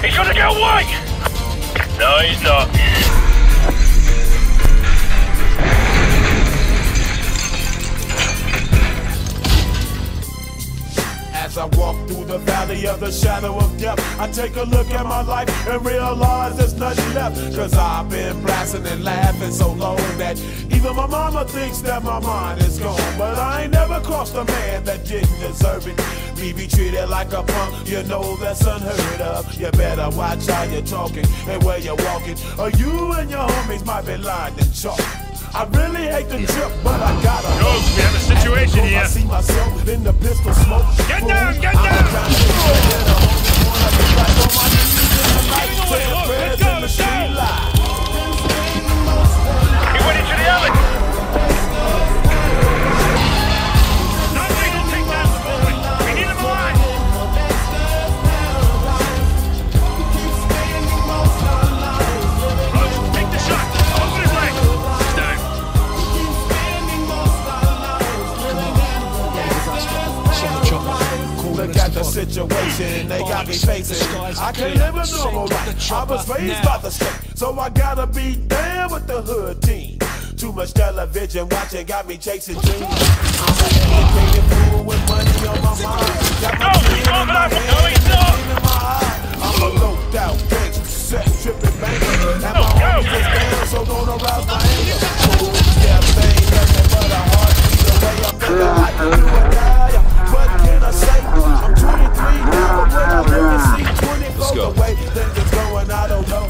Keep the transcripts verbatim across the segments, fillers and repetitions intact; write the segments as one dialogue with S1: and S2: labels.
S1: He's gonna get away! No, he's not.
S2: As I walk through the valley of the shadow of death, I take a look at my life and realize there's nothing left. Cause I've been blasting and laughing so long that even my mama thinks that my mind is gone. But I ain't never crossed a man that didn't deserve it. Me be treated like a punk, you know that's unheard of. You better watch how you're talking and where you're walking, or you and your homies might be lying and chalk. I really hate the trip, but I gotta
S1: go. We have a situation here.
S2: I see myself in the pistol smoke.
S1: Get down, get down! Let's go, let's go! He went into the alley. Nothing will take down the boy. We need him alive. Rose, take the shot. Open his leg.
S2: Look at the situation they got me facing. I can't live a normal life. I was raised by the state, so I gotta be down with the hood team. Too much television watching got me chasing dreams. I'm an educated fool with money on my mind. Got my dream in my hand, in my eye. I'm a low out gangster, set tripping banker, and my homies is down, so don't arouse my anger. Yeah, they ain't nothing but a heartbeat away. I'm thinking I can do it now. What can I say? I'm twenty-three now, but when I really see twenty goes away, then it's going, I don't know.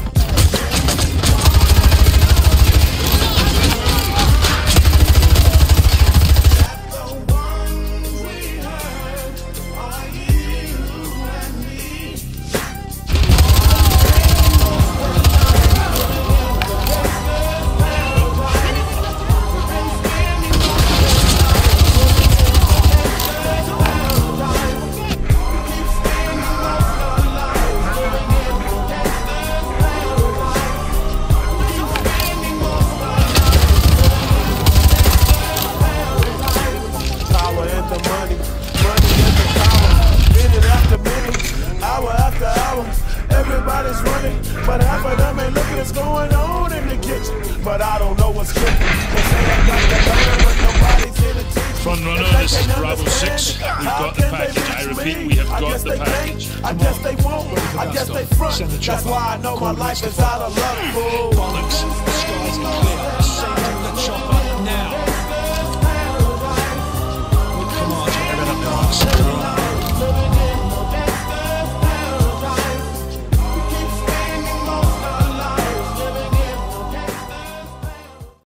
S2: That's why I know my life is out of luck, fool.
S3: Bollocks, the skies are clear. Send the chopper now. Come on, get rid of the box.